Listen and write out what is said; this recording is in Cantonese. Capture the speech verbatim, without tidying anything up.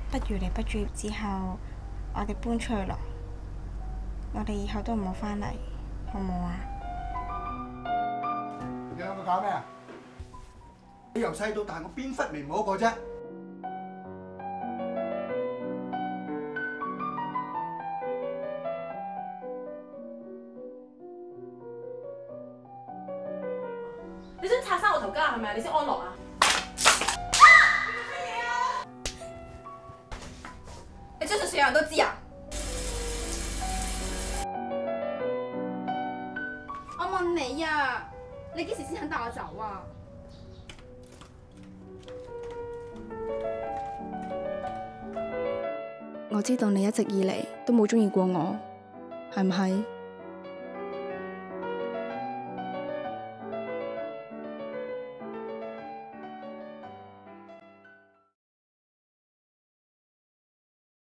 不如你畢咗業之後，我哋搬出去咯。我哋以後都唔好返嚟，好唔好啊？ 你兩個搞咩啊？你由細到大，我邊忽未摸過啫。 你想拆散我頭家係咪啊？你先安樂啊？你相信所有人都知啊？ 我問你啊，你幾時先肯帶我走啊？ 我知道你一直以嚟都冇鍾意過我，係唔係？